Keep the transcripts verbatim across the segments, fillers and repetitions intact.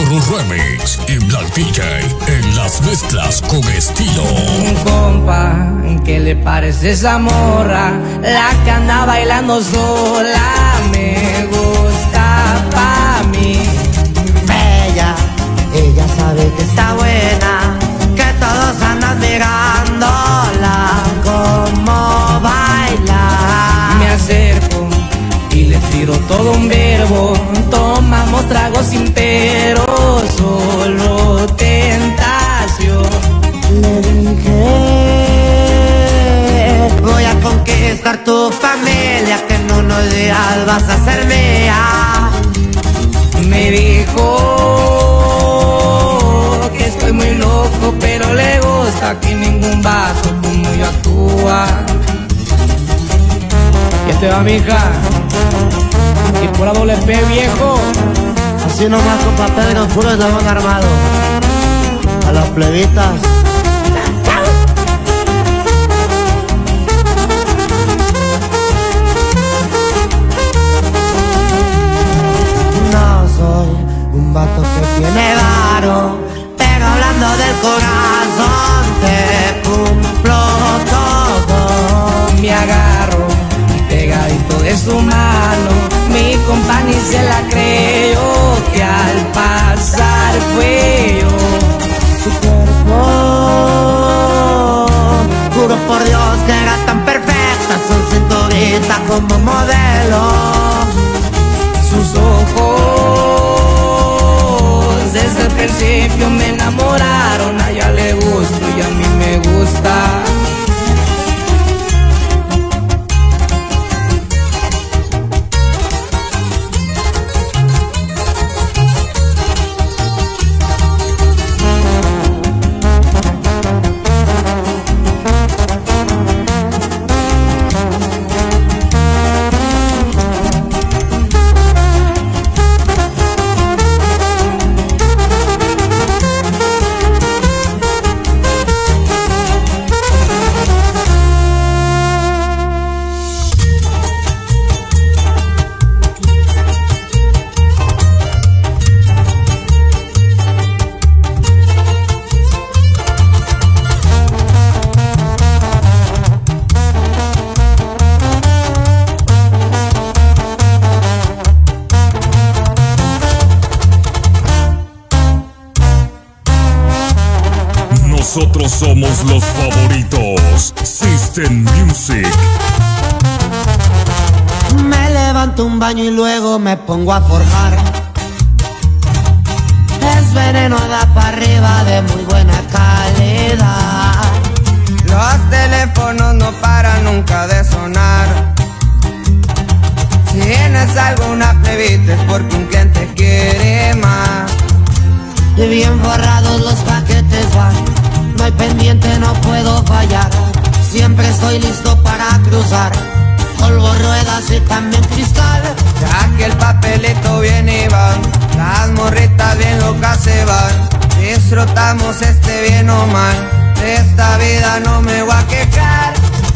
Guru Remix y Black D J en las mezclas con estilo. Compa, ¿qué le parece esa morra? La que anda bailando sola, me gusta pa' mí. Bella, ella sabe que está buena, que todos andan mirándola como baila. Me acerco y le tiro todo un verbo. Tomamos tragos sin pero, solo tentación. Le dije, voy a conquistar tu familia, que en unos días vas a ser mía. Me dijo que estoy muy loco, pero le gusta que ningún vaso como yo actúa. ¿Qué te va, mija? Y por la doble P, viejo. Así nomás con papel y los puros de van armado. A las plebitas. No soy un vato que tiene varo, pero hablando del corazón te cumplo todo. Me agarro pegadito de su mano, mi compa ni se la creyó, que al pasar fue yo. Su cuerpo, juro por Dios que era tan perfecta, su cinturita como modelo. Sus ojos desde el principio me enamoraron, a ella le gusto y a mí me gusta. Nosotros somos los favoritos. System Music. Me levanto un baño y luego me pongo a forjar. Es veneno, da para arriba, de muy buena calidad. Los teléfonos no paran nunca de sonar. Si tienes alguna plebita es porque un cliente quiere más. Y bien forrados los paquetes van, no hay pendiente, no puedo fallar. Siempre estoy listo para cruzar, polvo, ruedas y también cristal. Ya que el papelito viene y va, las morritas bien locas se van. Disfrutamos este bien o mal, de esta vida no me voy a quejar.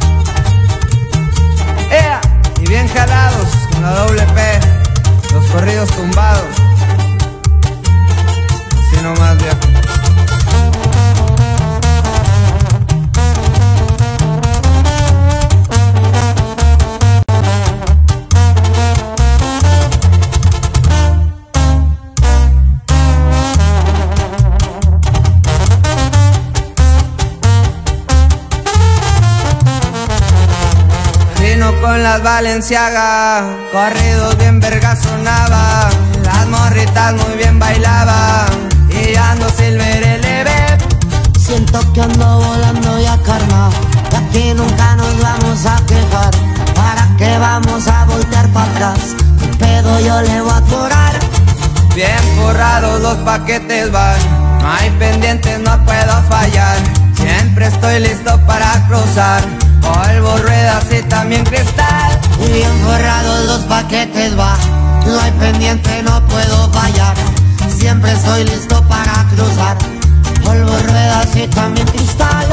¡Ea! Y bien jalados con la doble P, los corridos tumbados. Así nomás, viejo. Con las Valenciaga, corridos bien verga sonaba, las morritas muy bien bailaban, y ando Silver L B. Siento que ando volando ya karma, de aquí nunca nos vamos a quejar. ¿Para qué vamos a voltear para atrás? ¿Qué pedo yo le voy a atorar? Bien forrados los paquetes van, no hay pendientes, no puedo fallar. Siempre estoy listo para cruzar, polvo, ruedas y también cristal. Y bien forrados los paquetes va, no hay pendiente, no puedo fallar. Siempre estoy listo para cruzar, polvo, ruedas y también cristal.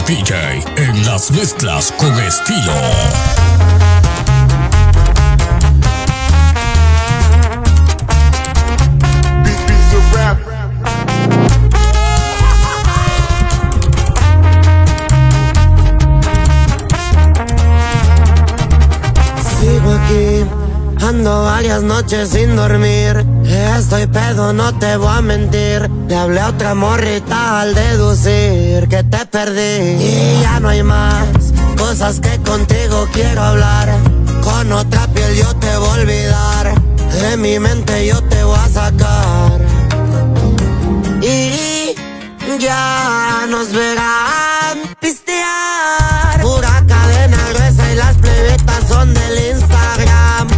D J en las mezclas con estilo. Sigo aquí, ando varias noches sin dormir. Estoy pedo, no te voy a mentir. Le hablé a otra morrita al deducir que te perdí. Y ya no hay más cosas que contigo quiero hablar. Con otra piel yo te voy a olvidar. De mi mente yo te voy a sacar. Y ya nos verán pistear. Pura cadena gruesa y las plebetas son del Instagram.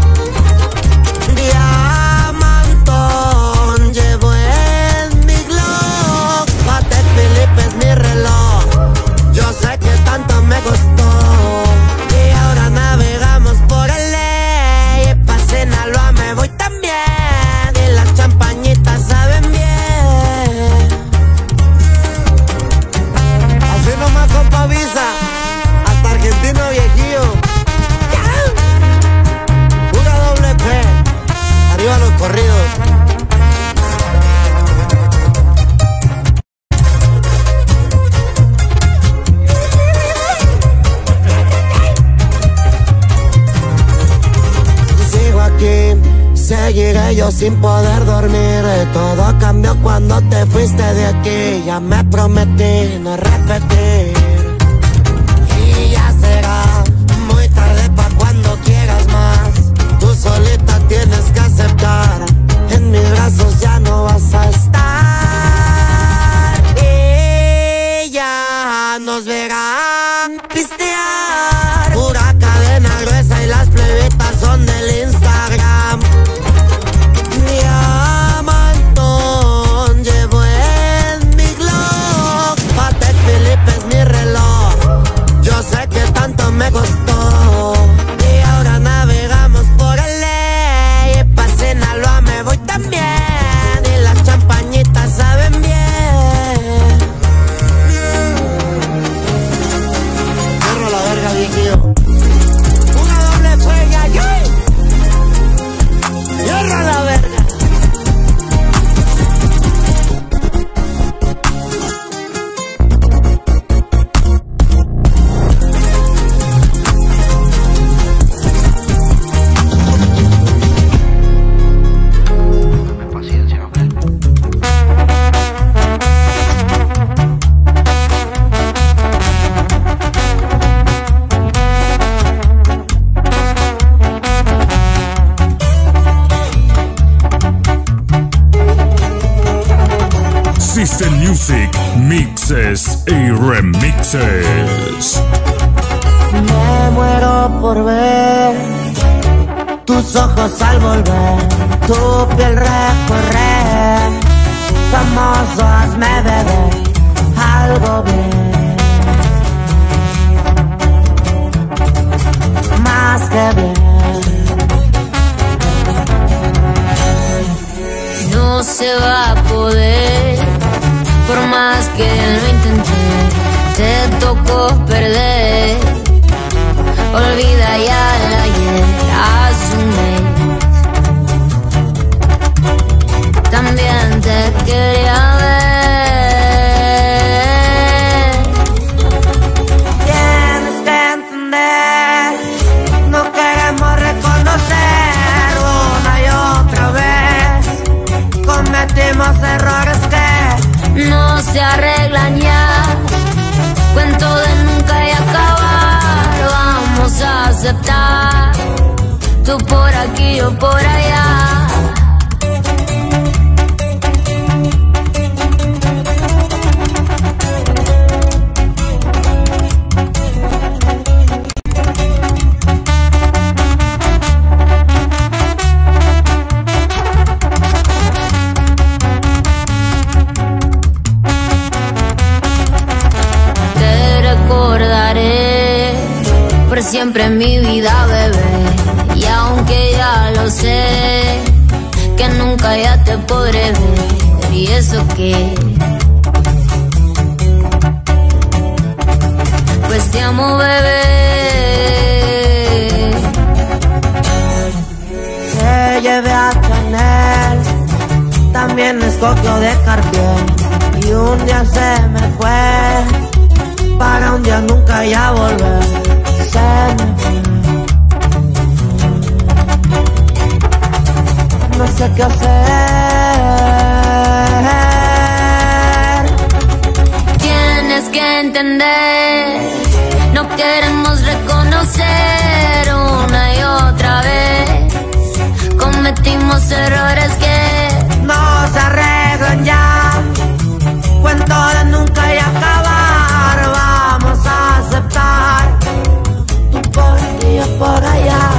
Diamantón llevo en mi Glock. Patek Philippe es mi reloj. Yo sé que tanto me costó. Y ahora navegamos por el ley. Pa' Sinaloa me voy también. Y las champañitas saben bien. Así nomás compa Visa. Hasta argentino viejillo. Pura doble P. Arriba los corridos. Sigo aquí, seguiré yo sin poder dormir. Todo cambió cuando te fuiste de aquí. Ya me prometí no repetir. Y ya será muy tarde pa' cuando quieras más. Tú solita tienes que aceptar. En mis brazos ya no vas a estar. Y ya nos verán pistear. Pura cadena gruesa y las plebitas son del Instagram. Diamantón llevo en mi Glock. Patek Philippe es mi reloj. Yo sé que tanto me costó. Y ahora navegamos por el ley. Pa' Sinaloa me voy también. Y las champañitas saben bien. Cierro la verga, viejillo. Una doble fuega, yo. Cierro la verga. System Music, mixes y remixes. Me muero por ver tus ojos al volver, tu piel recorrer. Famoso, hazme beber algo bien, más que bien. No se va a poder, por más que lo intenté, te tocó perder. Olvida ya el ayer, asume. También te quería ver. Tienes que entender, no queremos reconocer una y otra vez. Cometimos errores que no se arreglan ya. Cuento de nunca y acabar. Vamos a aceptar, tú por aquí, yo por allá. Por siempre en mi vida, bebé. Y aunque ya lo sé, que nunca ya te podré ver. Y eso que te amo, bebé. Te llevé a Chanel, también escogió de Cartier, y un día se me fue, para un día nunca ya volver. Se me fue. No sé qué hacer. Tienes que entender, no queremos reconocer una y otra vez. Cometimos errores que no se arreglan ya. Cuento de nunca y acabar. Vamos a aceptar, tú por aquí y yo por allá.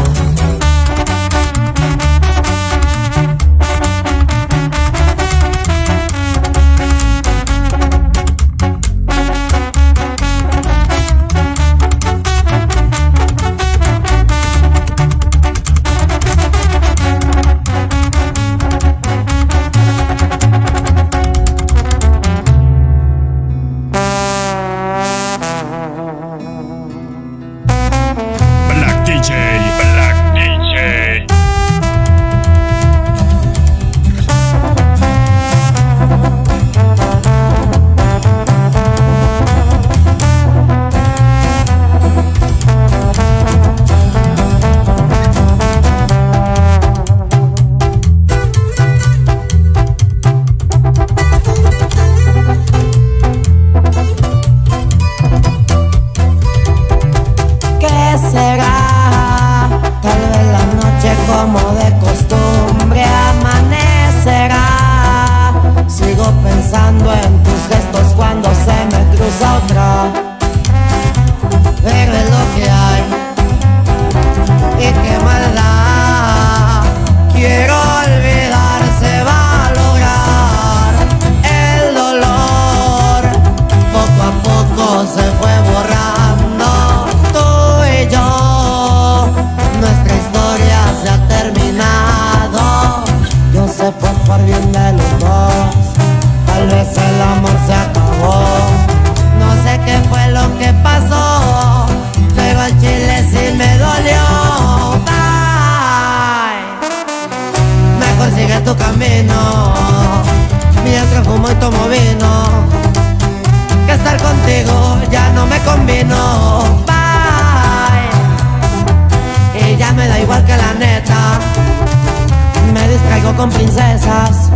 Con princesas,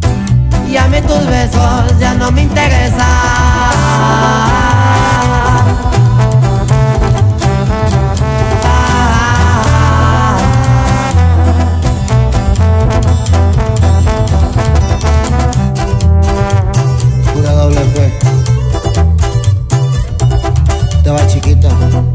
y a mí tus besos ya no me interesan. Pura doble F. Te va chiquita.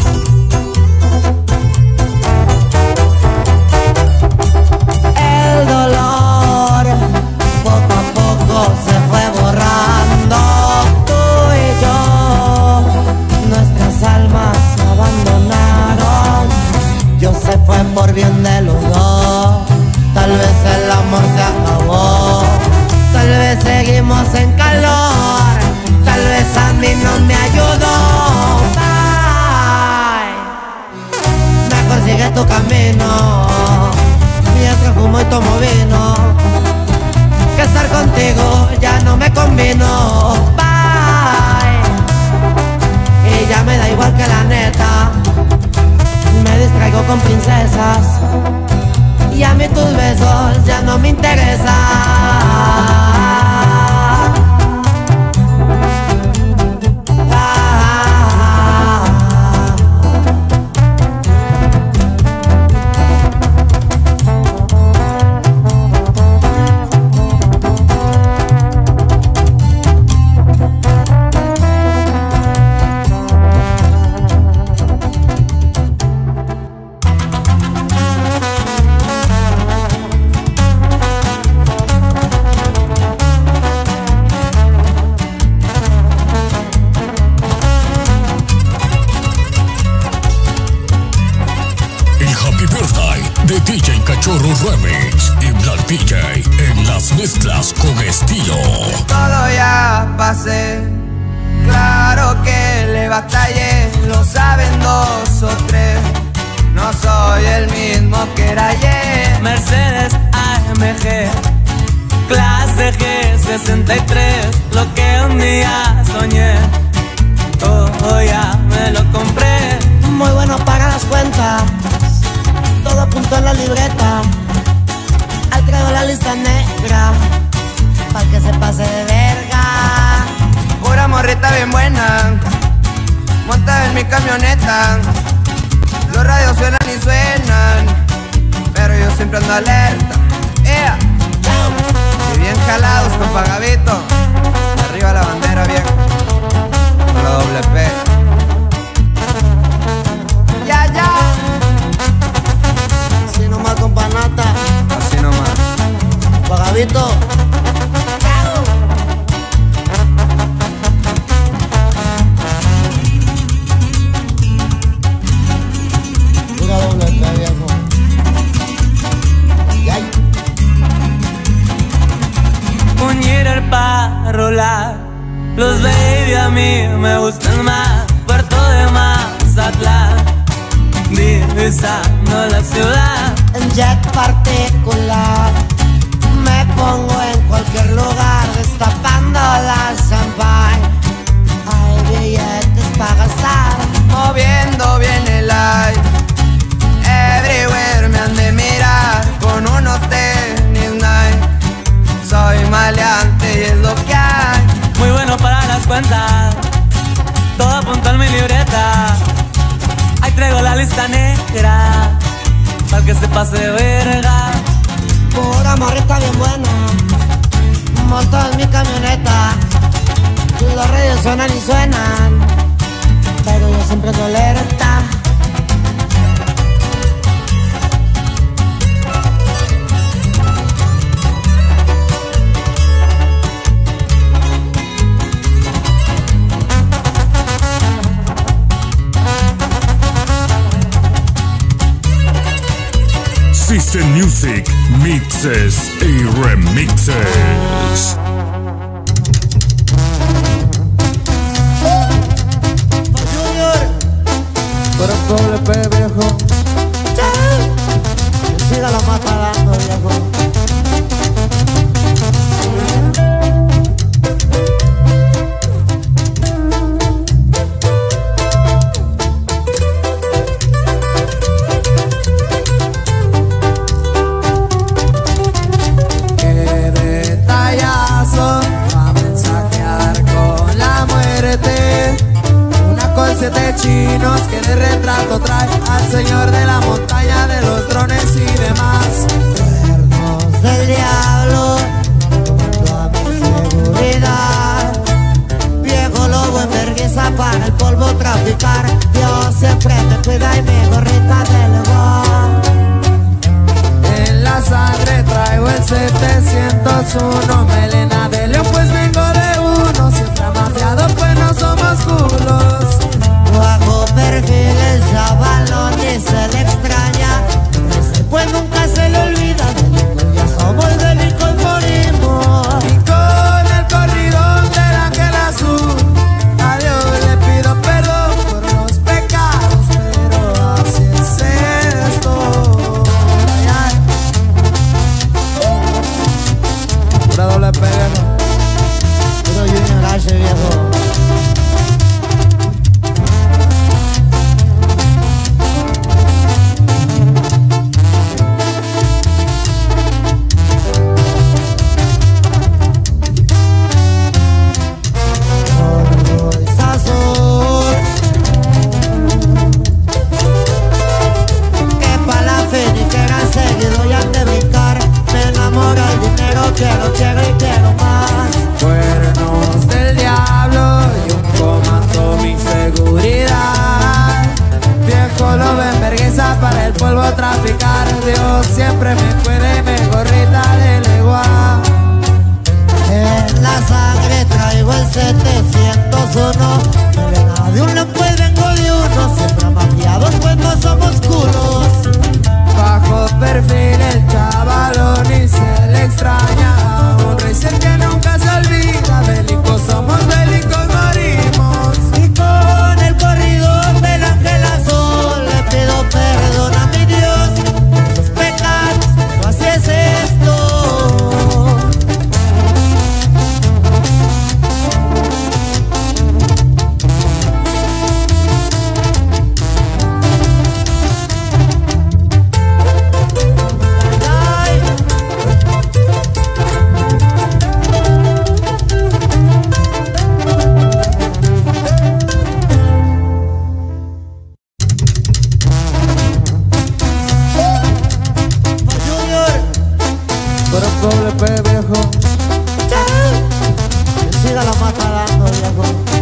Por bien de los dos, tal vez el amor se acabó, tal vez seguimos en calor, tal vez a mí no me ayudó. Bye. Mejor sigue tu camino, mientras fumo y tomo vino, que estar contigo ya no me convino. Bye. Y ya me da igual que la neta, me distraigo con princesas, y a mí tus besos ya no me interesan. Ah, Cachorro Remix y Black D J en las mezclas con estilo. Todo ya pasé, claro que le batallé, lo saben dos o tres, no soy el mismo que era ayer. Mercedes A M G, clase G sesenta y tres, lo que un día soñé, todo ya me lo compré. Muy bueno para las cuentas, todo apuntó en la libreta. Ahí traigo la lista negra, pa' que se pase de verga. Pura morrita bien buena, monta en mi camioneta. Los radios suenan y suenan, pero yo siempre ando alerta. Yeah. Y bien jalados con Pagavito, arriba la bandera bien, con la doble P. Ya, ya. Así nomás con panata, Así nomás. Pagavito. Pura doble P, viejo. Ay, ay. Un Jeter para rolar, los baby a mí me gustan más. Puerto de Mazatlán, divisando la ciudad. En jet particular me pongo en cualquier lugar, destapando la champagne. Hay billetes para gastar, Moviendo bien el aire, everywhere me han de mirar, con unos tenis Nike. Soy maleante y es lo que hay. Muy bueno para las cuentas, todo apuntó en mi libreta. Ahí traigo la lista negra, para que se pase de verga. pura morrita bien buena, monto en mi camioneta. Los radios suenan y suenan, pero yo siempre ando alerta. System Music, mixes y remixes. Pero doble P, viejo. Que siga la mata dando, viejo. Qué detallazo va a mensajear con la muerte. Una colcha de chinos que de retrato trae al señor de la montaña, de los drones y demás. Cuernos del diablo, toda mi seguridad. Viejo lobo en vergüenza para el polvo traficar. Dios siempre me cuida y mi gorrita de león. En la sangre traigo el setecientos uno, melena de león pues vengo de uno. Siempre amafiado pues no somos culos. Bajo perfil el chavalón y se le extraña. Ese pues nunca se le olvida. Delicos ya somos, delicos morimos. Y con el corridón del ángel azul, a Dios le pido perdón por los pecados, pero así es esto. Ay, ay. Pura doble P, viejo. Puro Junior H, viejo. Quiero, quiero y quiero más. Cuernos del diablo y un comando mi seguridad. Viejo lobo en vergüenza para el polvo traficar. Dios siempre me cuide y me gorrita de legua. En la sangre traigo el setecientos uno. Melena de un loco y vengo de uno. Siempre mafiados pues no somos culos. Bajo perfil el chavalón y se le extraña a un rey que nunca se olvida. Bélicos somos, bélicos morimos. Y con el corrido de la vida la mata dando, viejo.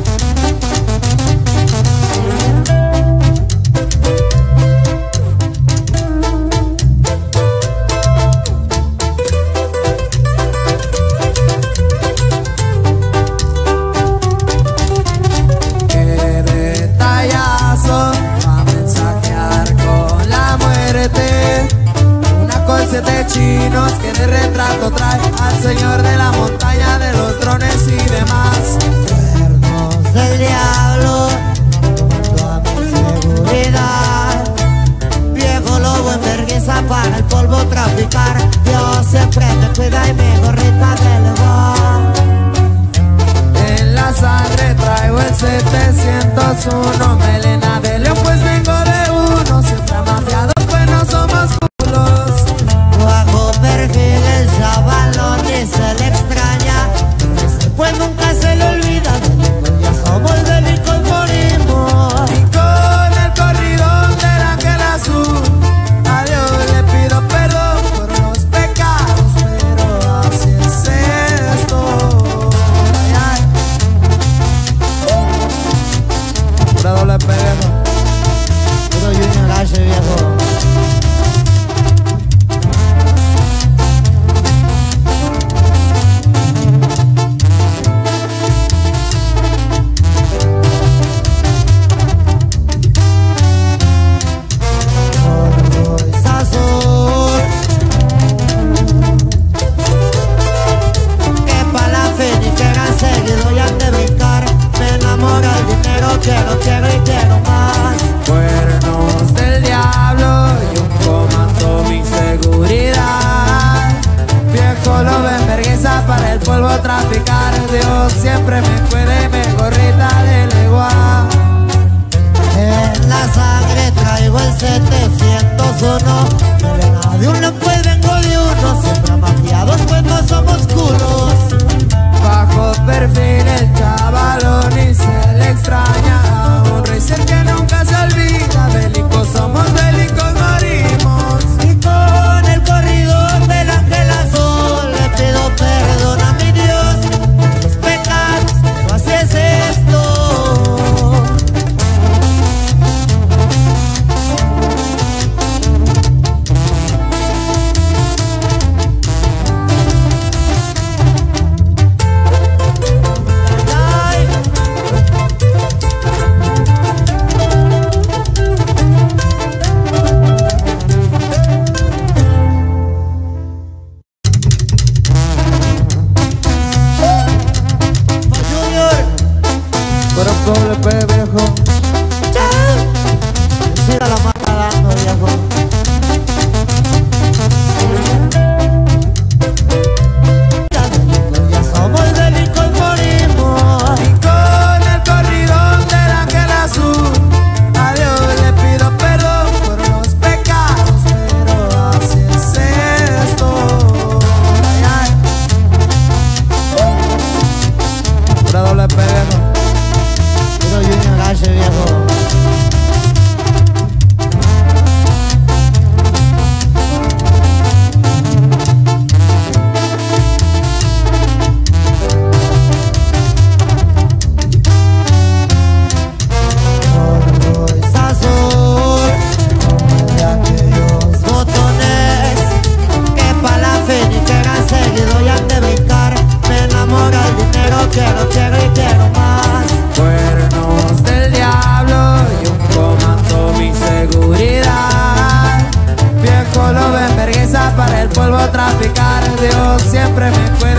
Siete chinos que en el retrato trae al señor de la montaña de los drones y demás. Cuernos del diablo, toda mi seguridad. Viejo lobo en vergüenza para el polvo traficar. Dios siempre me cuida y mi gorrita de león. En la sangre traigo el setecientos uno, melena de león pues vengo de uno. Siempre amafiado pues no somos culos. Bajo perfil el chavalón y se le extraña. Ese pues nunca se le olvida. Delicos ya somos, delicos morimos. Y con el corridón del ángel azul, a Dios le pido perdón por los pecados, pero así es esto. Ay, ay. Pura doble pego. Puro Junior H, viejo. Quiero, quiero y quiero más. Cuernos del diablo y un comando mi seguridad. Viejo lobo en vergüenza para el polvo traficar. Dios siempre me cuide, me gorrita de legua. En la sangre traigo el setecientos uno. Melena de uno pues vengo de uno. Siempre mafiados pues no somos culos. Bajo perfil el chavalón y se le extraña a un rey ser que nunca se olvida. Bélicos somos, bélicos morimos. Y con el corrido del ángel azul le pido perdón a mi Dios por los pecados, pero así es esto. Doble P, viejo. Mira la mata dando, viejo. Ya somos delicos morimos. Y con el corridón del ángel azul, a Dios le pido perdón por los pecados, pero así es esto. Ay, ay. Pura doble P, viejo. Puro Junior H, viejo. Quiero, quiero y quiero más. Cuernos del diablo y un comando mi seguridad. Viejo lobo en vergüenza para el polvo traficar. Dios siempre me cuida.